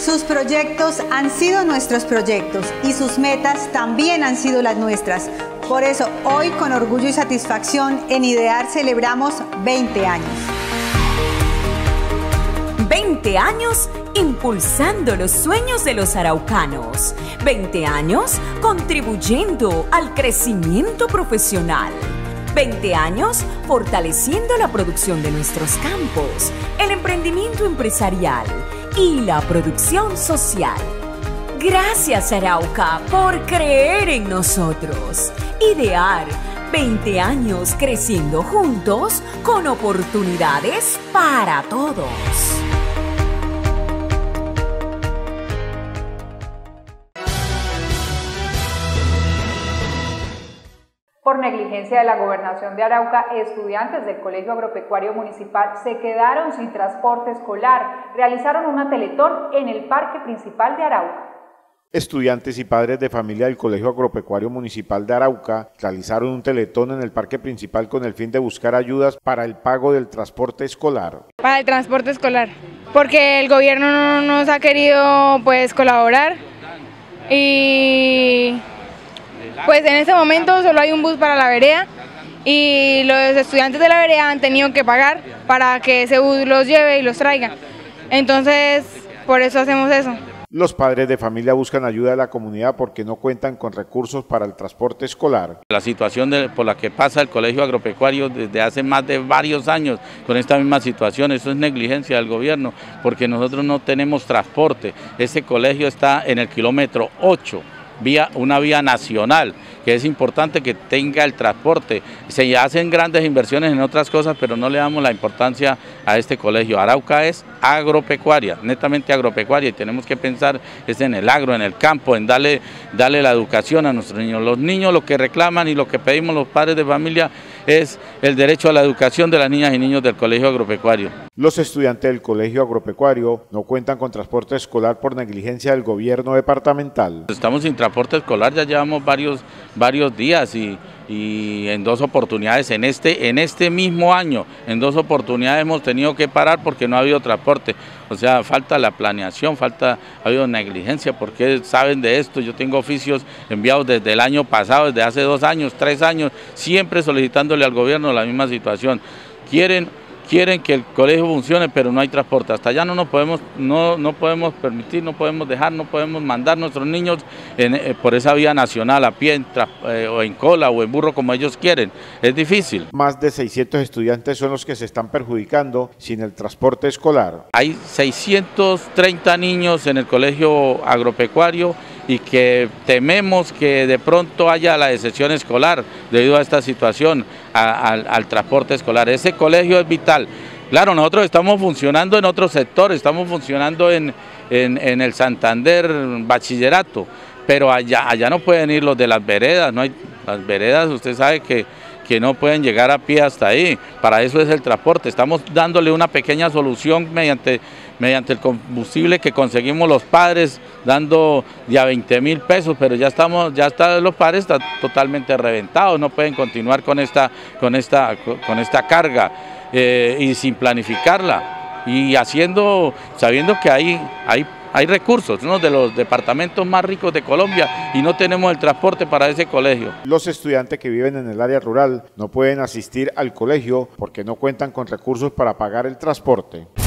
Sus proyectos han sido nuestros proyectos y sus metas también han sido las nuestras. Por eso, hoy con orgullo y satisfacción en IDEAR celebramos 20 años. 20 años impulsando los sueños de los araucanos. 20 años contribuyendo al crecimiento profesional. 20 años fortaleciendo la producción de nuestros campos, el emprendimiento empresarial y la producción social. Gracias, Arauca, por creer en nosotros. IDEAR, 20 años creciendo juntos con oportunidades para todos. Por negligencia de la Gobernación de Arauca, estudiantes del Colegio Agropecuario Municipal se quedaron sin transporte escolar. Realizaron una teletón en el parque principal de Arauca. Estudiantes y padres de familia del Colegio Agropecuario Municipal de Arauca realizaron un teletón en el parque principal con el fin de buscar ayudas para el pago del transporte escolar. Para el transporte escolar, porque el gobierno no nos ha querido colaborar y pues en este momento solo hay un bus para la vereda y los estudiantes de la vereda han tenido que pagar para que ese bus los lleve y los traiga. Entonces, por eso hacemos eso. Los padres de familia buscan ayuda de la comunidad porque no cuentan con recursos para el transporte escolar. La situación por la que pasa el Colegio Agropecuario desde hace más de varios años con esta misma situación, eso es negligencia del gobierno, porque nosotros no tenemos transporte. Este colegio está en el kilómetro 8. Una vía nacional, que es importante que tenga el transporte. Se hacen grandes inversiones en otras cosas, pero no le damos la importancia a este colegio. Arauca es agropecuaria, netamente agropecuaria, y tenemos que pensar es en el agro, en el campo, en darle la educación a nuestros niños. Los niños lo que reclaman y lo que pedimos los padres de familia es el derecho a la educación de las niñas y niños del Colegio Agropecuario. Los estudiantes del Colegio Agropecuario no cuentan con transporte escolar por negligencia del gobierno departamental. Estamos sin transporte escolar, ya llevamos varios días y en dos oportunidades, en este mismo año, en dos oportunidades hemos tenido que parar porque no ha habido transporte. O sea, falta la planeación, ha habido negligencia, porque saben de esto. Yo tengo oficios enviados desde el año pasado, desde hace 2 años, 3 años, siempre solicitándole al gobierno la misma situación. Quieren que el colegio funcione, pero no hay transporte. Hasta allá no podemos permitir, no podemos dejar, no podemos mandar nuestros niños por esa vía nacional a pie, o en cola o en burro como ellos quieren. Es difícil. Más de 600 estudiantes son los que se están perjudicando sin el transporte escolar. Hay 630 niños en el Colegio Agropecuario y que tememos que de pronto haya la deserción escolar debido a esta situación, al transporte escolar. Ese colegio es vital. Claro, nosotros estamos funcionando en otros sectores, estamos funcionando en el Santander Bachillerato, pero allá no pueden ir los de las veredas, las veredas usted sabe que no pueden llegar a pie hasta ahí. Para eso es el transporte. Estamos dándole una pequeña solución mediante el combustible que conseguimos los padres, dando ya 20.000 pesos, pero los padres están totalmente reventados, no pueden continuar con esta carga y sin planificarla y sabiendo que hay recursos, uno de los departamentos más ricos de Colombia, y no tenemos el transporte para ese colegio. Los estudiantes que viven en el área rural no pueden asistir al colegio porque no cuentan con recursos para pagar el transporte.